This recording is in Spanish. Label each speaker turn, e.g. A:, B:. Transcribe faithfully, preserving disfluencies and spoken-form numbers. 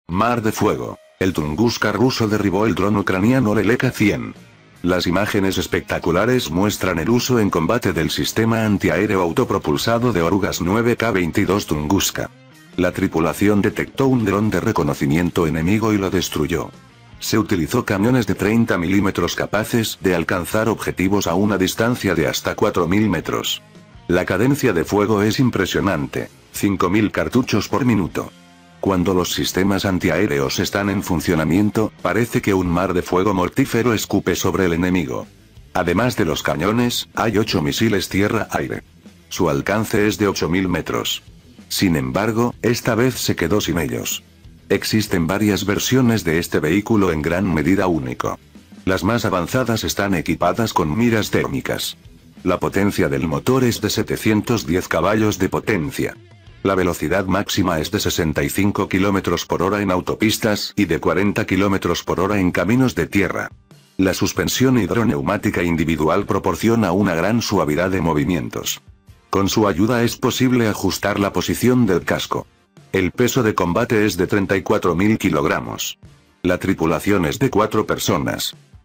A: Mar de Fuego. El Tunguska ruso derribó el dron ucraniano Leleka cien. Las imágenes espectaculares muestran el uso en combate del sistema antiaéreo autopropulsado de Orugas nueve K veintidós Tunguska. La tripulación detectó un dron de reconocimiento enemigo y lo destruyó. Se utilizó camiones de treinta milímetros capaces de alcanzar objetivos a una distancia de hasta cuatro mil metros. La cadencia de fuego es impresionante, cinco mil cartuchos por minuto. Cuando los sistemas antiaéreos están en funcionamiento, parece que un mar de fuego mortífero escupe sobre el enemigo. Además de los cañones, hay ocho misiles tierra-aire. Su alcance es de ocho mil metros. Sin embargo, esta vez se quedó sin ellos. Existen varias versiones de este vehículo en gran medida único. Las más avanzadas están equipadas con miras térmicas. La potencia del motor es de setecientos diez caballos de potencia. La velocidad máxima es de sesenta y cinco kilómetros por hora en autopistas y de cuarenta kilómetros por hora en caminos de tierra. La suspensión hidroneumática individual proporciona una gran suavidad de movimientos. Con su ayuda es posible ajustar la posición del casco. El peso de combate es de treinta y cuatro mil kilogramos. La tripulación es de cuatro personas.